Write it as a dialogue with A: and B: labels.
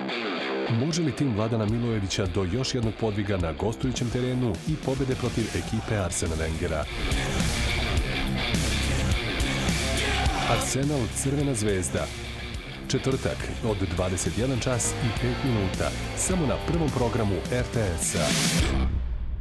A: Može li tim Vladana Milojevića do još jednog podviga na gostujućem terenu i pobjede protiv ekipe Arsena Wengera? Arsenal Crvena zvezda. Četvrtak od 21 čas i 5 minuta. Samo na prvom programu RTS-a.